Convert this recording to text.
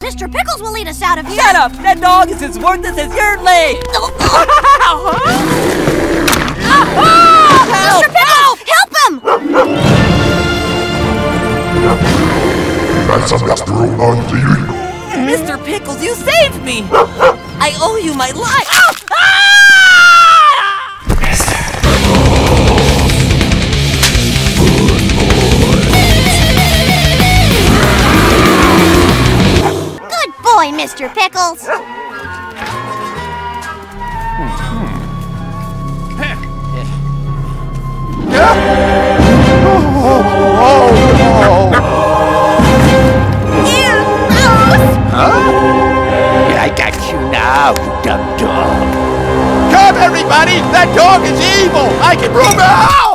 Mr. Pickles will lead us out of here. Shut up! That dog is as worthless as your leg! Mr. Pickles, help him! That's a Mr. Undead. Mr. Pickles, you saved me! I owe you my life! Good boy, Mr. Pickles. I got you now, you dumb dog. Come, everybody! That dog is evil! I can room out!